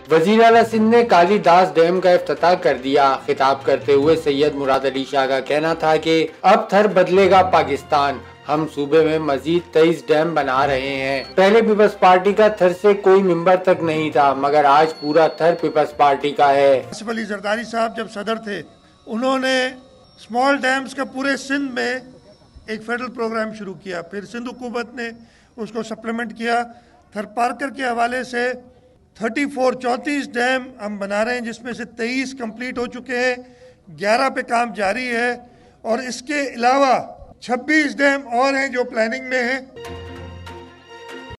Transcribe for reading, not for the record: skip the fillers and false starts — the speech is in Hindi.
वजीर आला सिंध ने कालीदास डैम का इफ्तिताह कर दिया। खिताब करते हुए सैयद मुराद अली शाह का कहना था कि अब थर बदलेगा पाकिस्तान, हम सूबे में मजीद 23 डैम बना रहे हैं। पहले पीपल्स पार्टी का थर से कोई मेंबर तक नहीं था, मगर आज पूरा थर पीपल्स पार्टी का है। आसिफ अली जरदारी साहब जब सदर थे, उन्होंने स्मॉल डैम्स का पूरे सिंध में एक फेडरल प्रोग्राम शुरू किया। फिर सिंध हुकूमत ने उसको सप्लीमेंट किया। थर पार्कर के हवाले से 34 डैम हम बना रहे हैं, जिसमें से 23 कंप्लीट हो चुके हैं, 11 पे काम जारी है और इसके अलावा 26 डैम और हैं जो प्लानिंग में हैं।